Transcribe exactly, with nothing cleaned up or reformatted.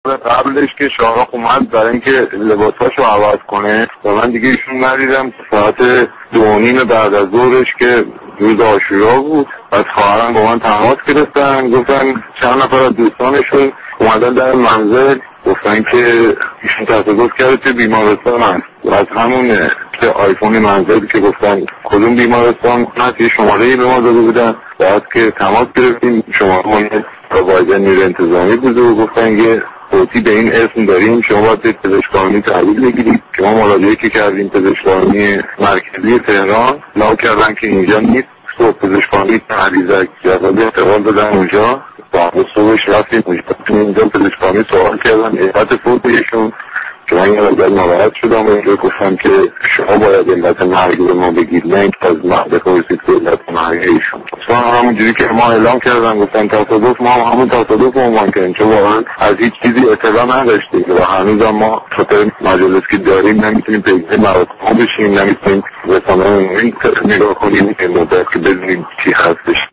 قبلش که شاهرخ اومد برای اینکه لباساشو عوض کنه و من دیگه ایشون ندیدم. ساعت دو نیم بعد از ظهرش که روز عاشورا بود، از خواهرم با من تماس گرفتن، گفتن چند نفر از دوستانشون اومدن در منزل، گفتن که ایشون تصادف کرده توی بیمارستان هست و از همون که آیفون منزل که گفتن کدوم بیمارستان هست یه شماره‌ای به ما داده بودن. بعد که تماس گرفتیم شماره پروایدر نیروی انتظامی بود و گفتن که صوتی به این اسم داریم، شما باید به پزشکانی تحویل بگیرید. شما مراجعه که کردیم پزشکانی مرکزی تهران، لا کردن که اینجا نیست. صبح پزشکانی علیزک جواب انتقال دادن اونجا، بعد صبحش رفتیم اونجا پزشکانی سوال کردن علت فوت ایشون که من یه مقدار ناراحت شدم و اینجا گفتم که شما باید علت مرگ رو ما بگید، نه اینکه از من بپرسید که علت مرگ ایشون. اصلا همونجوری که ما اعلام کردن گفتن تصادف، ما هم همون تصادف رو عنوان کردیم چون واقعا از هیچ چیزی اطلاع نداشتیم و هنوز هم ما خاطر مجلس که داریم نمیتونیم پیگیر مراسم بشیم، نمیتونیم رسانه عمومی نگاه کنیم این مدت که بدونیم چی هستش.